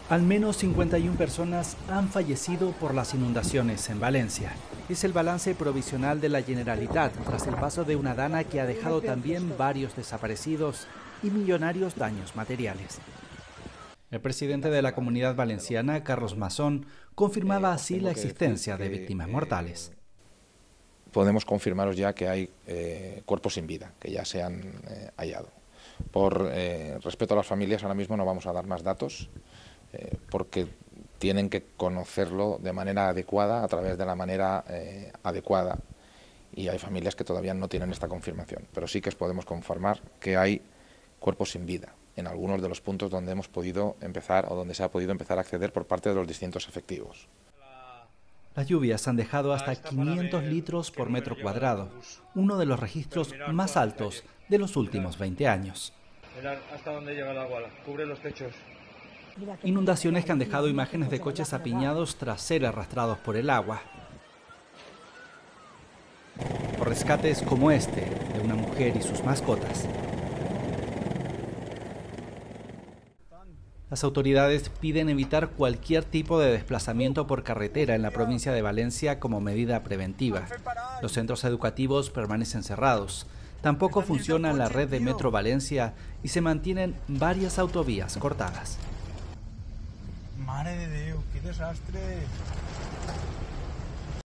Al menos 51 personas han fallecido por las inundaciones en Valencia. Es el balance provisional de la Generalitat tras el paso de una dana que ha dejado también varios desaparecidos y millonarios daños materiales. El presidente de la Comunidad Valenciana, Carlos Masón, confirmaba así la existencia de víctimas mortales. Podemos confirmaros ya que hay cuerpos sin vida, que ya se han hallado. Por respeto a las familias, ahora mismo no vamos a dar más datos, porque tienen que conocerlo de manera adecuada, a través de la manera adecuada, y hay familias que todavía no tienen esta confirmación, pero sí que os podemos confirmar que hay cuerpos sin vida en algunos de los puntos donde hemos podido empezar o donde se ha podido empezar a acceder por parte de los distintos efectivos. Las lluvias han dejado hasta 500 litros por metro cuadrado, uno de los registros más altos de los últimos 20 años. Mirad hasta dónde llega el agua, cubre los techos. Inundaciones que han dejado imágenes de coches apiñados tras ser arrastrados por el agua. O rescates como este, de una mujer y sus mascotas. Las autoridades piden evitar cualquier tipo de desplazamiento por carretera en la provincia de Valencia como medida preventiva. Los centros educativos permanecen cerrados. Tampoco funciona la red de Metro Valencia y se mantienen varias autovías cortadas. Mare de Déu, qué desastre!